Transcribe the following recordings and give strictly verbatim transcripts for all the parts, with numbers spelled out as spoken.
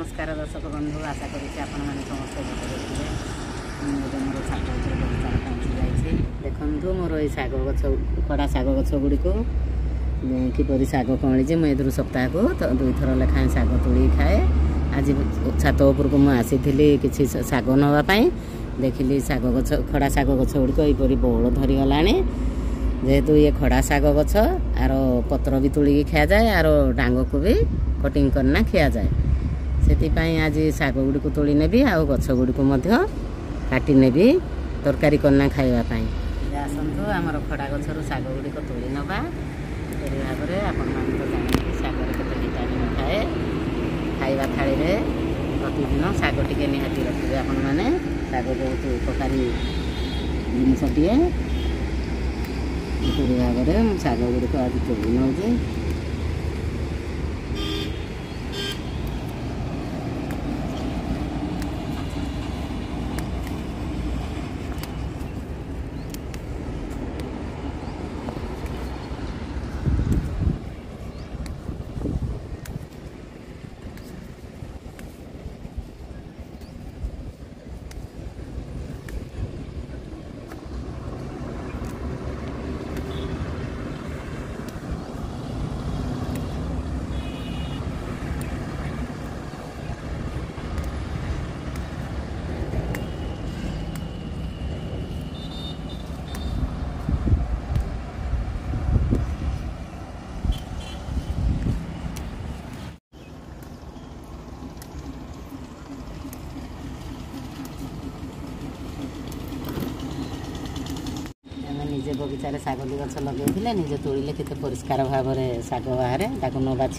नमस्कार दर्शक बंधु आशा करुँ आपण मैंने समस्त देखिए मोर छात बगीचार पहुँची जाइए देखु मोर ये शाग गछ खड़ा शाग गछ गुड़ी को किपर शाग कमड़ी मुझे सप्ताह को दुई थर लेखाएं शाग तोड़ी खाए। आज छात उपरक मुसी कि शाग नापी देखिली शाग गछ खड़ा शाग गछ गुड़िक यपरी बौल धरीगला जेहेतु ये खड़ा शाग गछ आर पत्र भी तोड़ी खिया जाए आर डांग को भी कटिंग करना खिया जाए से आज शाग गुड़ी को तोड़ी नेबी आ गछ गुड़ी को काटी नेबी तरकारी करना खाइबापी आसतु आमर खड़ा गचर शाग गुड़ी को तोड़ी नवा एपरी भाव में आपण मैंने तो जानते शाग केते विटामिन थाए खाइबा थाली में प्रतिदिन शाग टिके निहाती रखिए आपण मैंने शाग बहुत उपकारी जिनसटे एपरी भाव में शाग गुड़ी को आज तोड़ी नौजे। निजे बगीचार शागली गछ लगे निजे तोड़े के परिष्कार भाव में शाग बाहर ताको न बाछी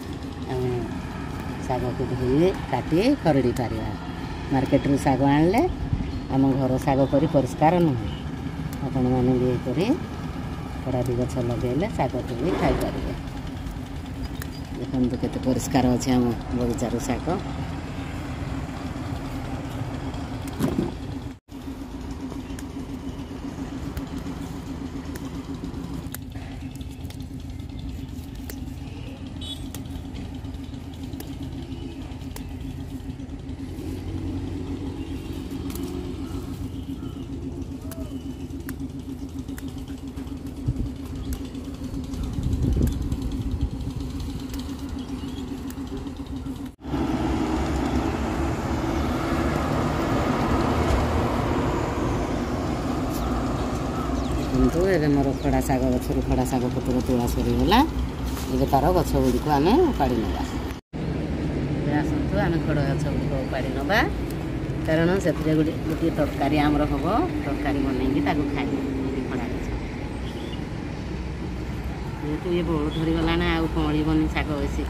शाग को धोई काटी खरड़ी पार मार्केट रू शाग आनले आम घर शाग परी परिष्कार नुहे आपण मैंने भी यपरी खरादी गछ लगे शाग तोड़ी खाई पारे देखते केते परिष्कार अच्छे आम बगीचार शाग। किंतु ये मोर खड़ा शाग गचर खड़ा शाग पत्र तोड़ा सरीगला ये तार गछ गुड़ी को आम उपाड़ी नवा आसतु आम खड़ा गछ गुड़ी उपाड़ी नवा कारण से गोटे तरकारी आमर हम तरकारी बनई खाई खड़ा गछ जेहेतु ये बौल धरीगला आ कमड़बनी शाग बेसी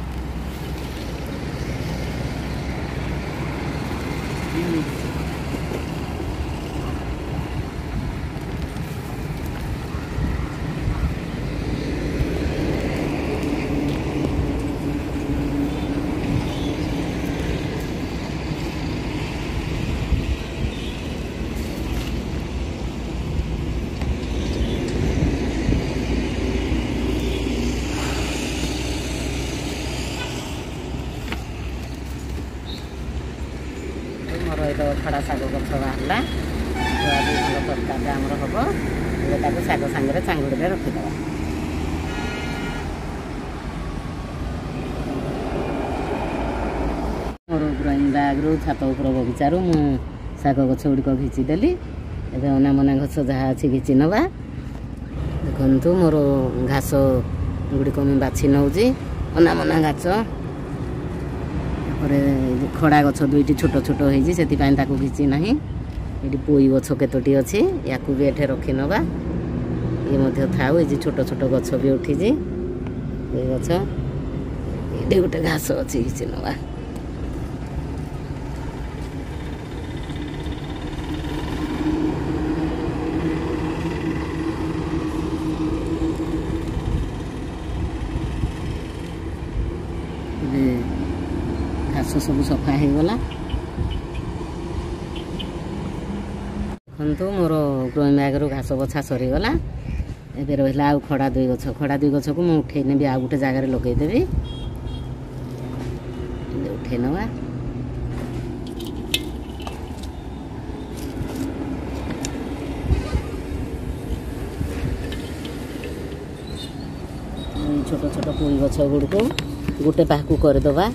खड़ा शाग गछ बाहरला तरकारी आमर हम शाग सांगे चांगुड़ी में रखीद मोर ग्रोइंग बैग रू छात उपर बगीचारू मु शाग गछ गुड़िक घिचिदेली एवं अनामना गछ जहाँ अच्छी घिचि नवा देखु मोर घास गुड़िक मुझे बाछि नौजी अनामना घास खड़ा गछ दुईटी छोट छोट होती से घिची ना ये पोई गछ केतोटी अच्छी या भी एठे रखी नवा ये थाऊ ये छोट छोट गछ भी उठी गछ ये गोटे घास अच्छी घिची नवा घास सब सफा हो गला देखु मोर ग्रोइंग बैग रू घास बछा सरीगला एबे रहिला आ खड़ा दुई गछ खड़ा दुई गछ को मुझे उठे नेबी आ गोटे जगार लगेदेवी उठे नवा छोट छोट पुई गछ गुड़क गोटे पाखु करदबा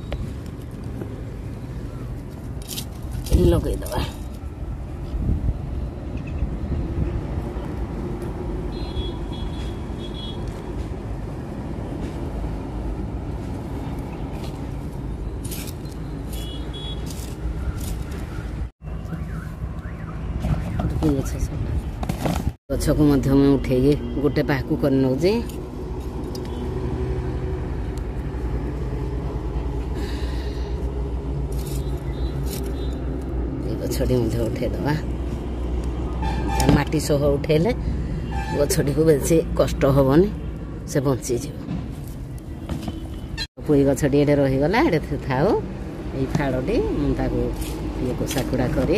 लगेदबा गछ को उठे गोटे पाखु कर नौजे गछटी उठेदबा माटी सह उठेले गछटी को बेसी कष्ट हेनी से बंची पुई गछटी ये रहीगला ये थाओ ये फाड़ी मुझे कोसाकुड़ा कर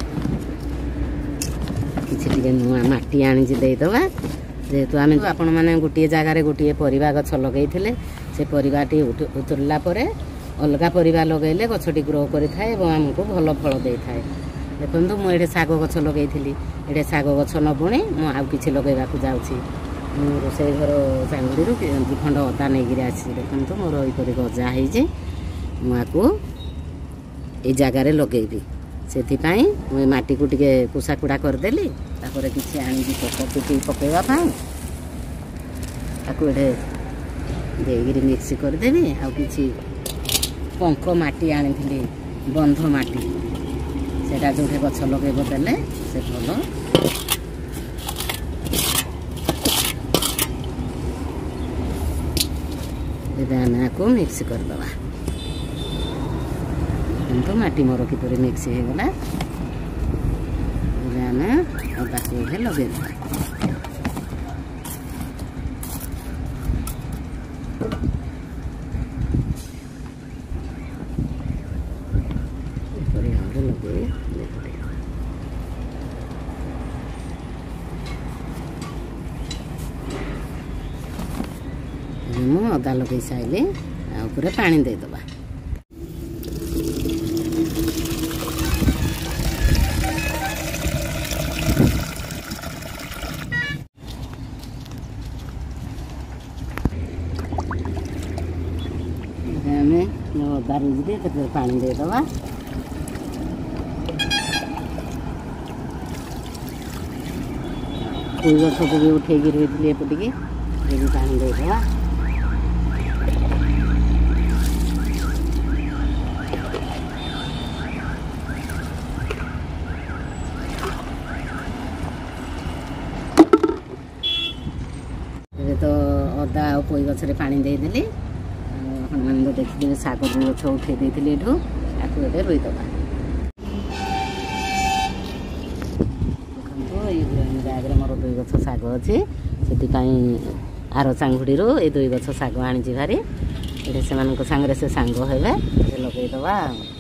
किसी नुआ माटी आनी देदबा जेहेतु आम आपण मैंने गोटे जगार गोटे परिवा गछ लगे से परिवाटी उतरला अलग परिवा लगेले गछटी ग्रो करें आमको भल फल दे था देखो मुझे शाग गछ लगे ये शाग गछ न बुणी मुझे लगेगा जाऊँगी रोसे घर चांगुड़ी दु खंड अदा नहीं आसी देखो मोर यपरी गजा हो जगार लगेबी से माटी को टे कुसाकुड़ा करदेली किसी आनी पकटी पकईवाई ये मिक्स करदेवी आ कि पंख माटी आनी बंध माटी से जो गछ लगेब देले से भल आम आपको मिक्स करदबा तो माटी मोर किपर मिक्स होगला आम अदा को लगे मु अदा लगे सारे आउे पानी देदबा अदा रुझी दे पानी देदबा पुई गछ को भी उठे रही एपटिकी ये पानी देदबा तो अदा और पुई गछरे पानी देदेली मैंने देखिए शाग दुई गछ उठे देती एठू ये रुईदबा देखो ये मोर दुई गछ शाग अच्छी से आर चांगुड़ी ये दुई गछ शाग आनी भारी ये से सांगे से सांग हे लगेदबा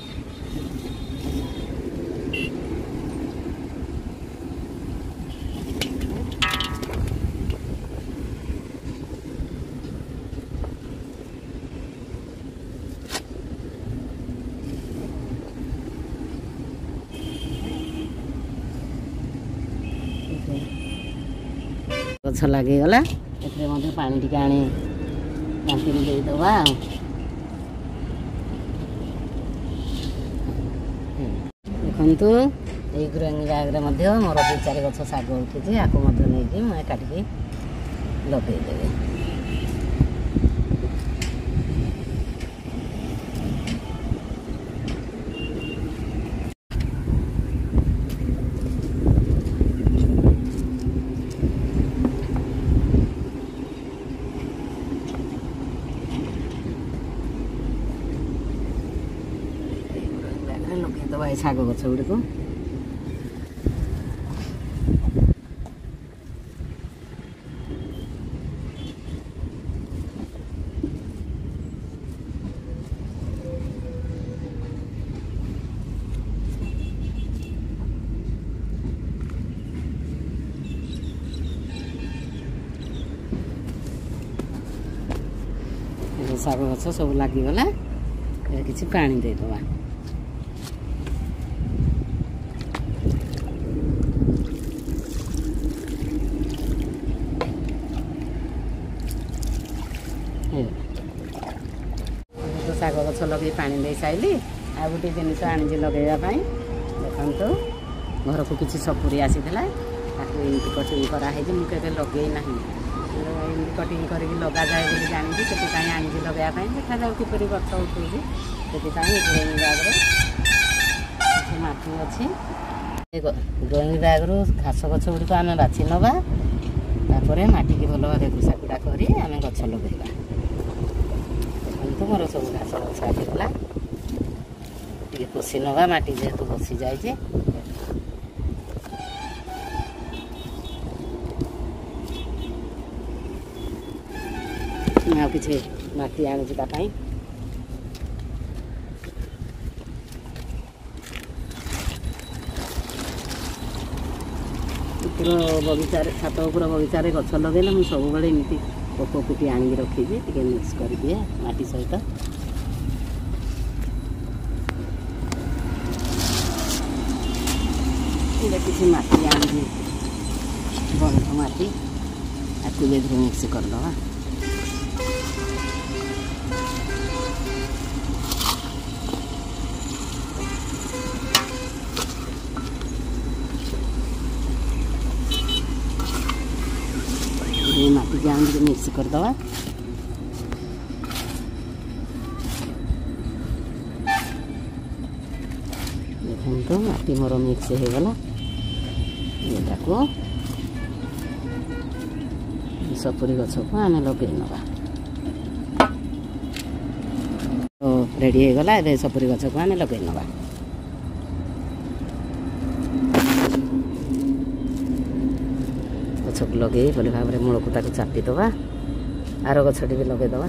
गछ लगेगला ये पानी टी आनी टांकी देदबा देखु ये ग्रोइंग बैग मोर दु चार गछ शाग उठी आपको नहीं मुझे काटिकी लगेदेवी लगेदबा ये शाग गछ गुड़ी को शाग गछ सब लगिगला କିଛି ପାଣି ଦେଇଦେବା। ଶାଗ ଗଛ ଲଗେଇ ପାଣି ଦେଇ ସାରିଲି। ଆଉ ଗୋଟେ ଜିନିଷ ଆଣିଛି ଲଗେଇବା ପାଇଁ। ଦେଖନ୍ତୁ ଘରକୁ କିଛି ସପୁରି ଆସିଥିଲା, ତାକୁ ଏମିତି କଟିଂ କରାହେଇଛି। ମୁଁ କେବେ ଲଗେଇ ନାହିଁ, ଏମିତି କଟିଂ କରିକି ଲଗାଯାଏ ବୋଲି ଜାଣିଛି, ସେଥିପାଇଁ ଆଣିଛି ଲଗେଇବା ପାଇଁ। ଦେଖାଯାଉ କିପରି ଗଛ ଉଠୁଛି। ସେଥିପାଇଁ ଗ୍ରୋଇଂ ବ୍ୟାଗ୍ରେ କିଛି ମାଟି ଅଛି। ଗ୍ରୋଇଂ ବ୍ୟାଗ୍ରୁ ଘାସ ଗଛ ଗୁଡ଼ିକ ଆମେ ବାଛି ନେବା, ତାପରେ ମାଟିକି ଭଲ ଭାବେ କୁଷାକୁଡ଼ା କରି ଆମେ ଗଛ ଲଗାଇବା। ଦେଖନ୍ତୁ ମୋର ସବୁ ଘାସ ଗଛ ଆସିଗଲା। ଟିକେ ପୋଷି ନେବା, ମାଟି ଯେହେତୁ ବସି ଯାଇଛି। ଆଉ କିଛି ମାଟି ଆଣୁଛି ତା ପାଇଁ। ଉପର ବଗିଚାରେ, ଛାତ ଉପର ବଗିଚାରେ ଗଛ ଲଗେଇଲେ ମୁଁ ସବୁବେଳେ ଏମିତି ପୋକ କୁଟି ଆଣିକି ରଖିଛି, ଟିକେ ମିକ୍ସ କରିଦିଏ ମାଟି ସହିତ। ଏଇଟା କିଛି ମାଟି ଆଣିକି, ବନ୍ଧ ମାଟି, ତାକୁ ଏଥିରେ ମିକ୍ସ କରିଦେବା। ମାଟି ଆଣିକି ମିକ୍ସ କରିଦେବା। ଦେଖନ୍ତୁ ମାଟି ମୋର ମିକ୍ସ ହେଇଗଲା। ଏଟାକୁ ସପୁରି ଗଛକୁ ଆମେ ଲଗେଇ ନେବା। ରେଡ଼ି ହେଇଗଲା। ଏବେ ସପୁରି ଗଛକୁ ଆମେ ଲଗେଇ ନେବା। ଗଛକୁ ଲଗେଇ ଭଲ ଭାବରେ ମୂଳକୁ ତାକୁ ଚାପିଦେବା। ଆର ଗଛଟି ବି ଲଗେଇଦେବା।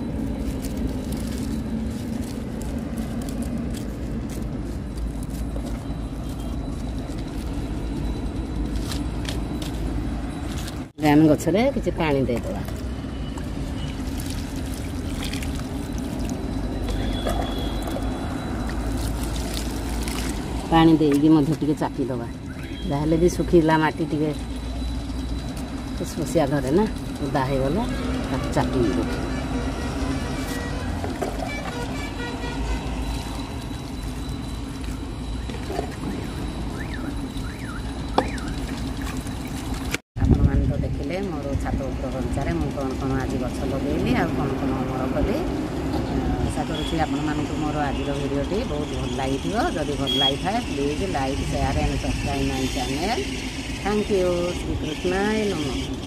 ଆମେ ଗଛରେ କିଛି ପାଣି ଦେଇଦେବା। ପାଣି ଦେଇକି ମଧ୍ୟ ଟିକେ ଚାପିଦେବା। ଯାହେଲେ ବି ଶୁଖିଲା ମାଟି ଟିକେ ଫୁସଫୁସିଆ ଧରେ ନା, ଓଦା ହେଇଗଲେ ତାକୁ ଚାପିକି ରଖିବା। ଆପଣମାନେ ତ ଦେଖିଲେ ମୋର ଛାତ ଉପର ବଗିଚାରେ ମୁଁ କ'ଣ କ'ଣ ଆଜି ଗଛ ଲଗେଇଲି ଆଉ କ'ଣ କ'ଣ ଅମଳ କଲି। ଆଶା କରୁଛି ଆପଣମାନଙ୍କୁ ମୋର ଆଜିର ଭିଡ଼ିଓଟି ବହୁତ ଭଲ ଲାଗିଥିବ। ଯଦି ଭଲ ଲାଗିଥାଏ please like, share and subscribe my channel. Thank you. ଶ୍ରୀକୃଷ୍ଣାୟ ନମଃ।